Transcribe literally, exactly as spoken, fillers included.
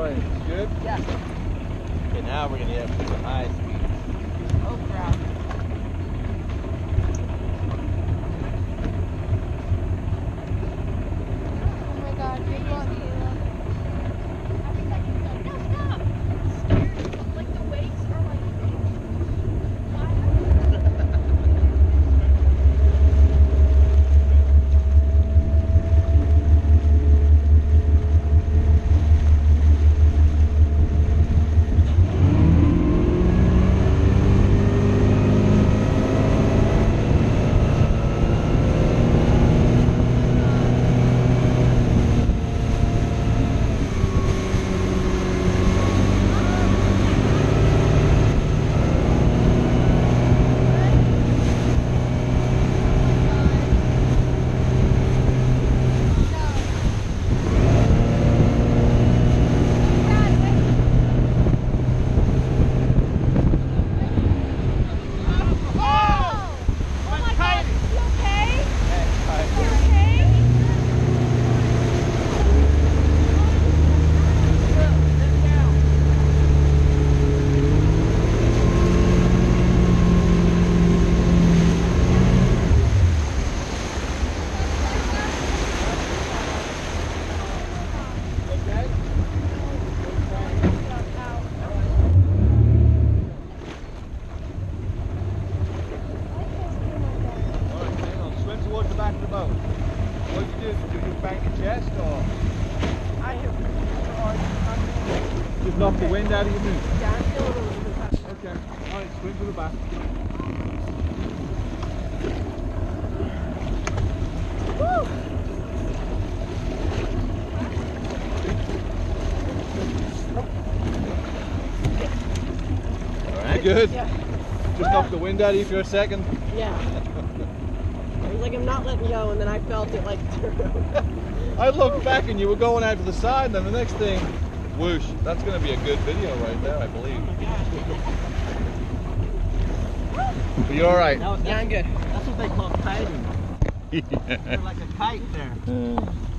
right. Good? Yeah. Okay, now we're going to have some high speed. Oh, crap. Oh my god, good luck, Kayla. No, stop! Scared. Like the weights are like Just knock the wind out of your knee. Yeah, I'm feeling a little bit better. Okay. Alright, swim to the back. Woo! Alright, good. Yeah. Just knock the wind out of you for a second. Yeah. It was like I'm not letting go, and then I felt it like I looked back and you were going out to the side, and then the next thing, whoosh. That's going to be a good video right there, I believe. But you're alright. Yeah, I'm good. That's what they call kiting. Yeah. They're like a kite there. Uh.